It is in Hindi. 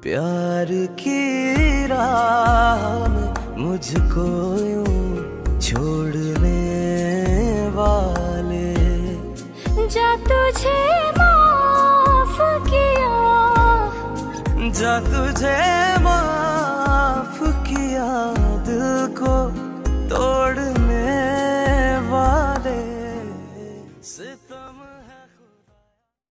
प्यार की राह में मुझको यूं छोड़ने वाले, जा तुझे माफ किया, जा तुझे